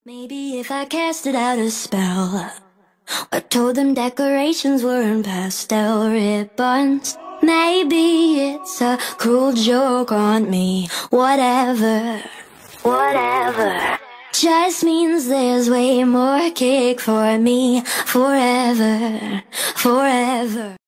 Maybe if I casted out a spell, I told them decorations weren't pastel ribbons. Maybe it's a cruel joke on me. Whatever, whatever. Just means there's way more cake for me. Forever, forever.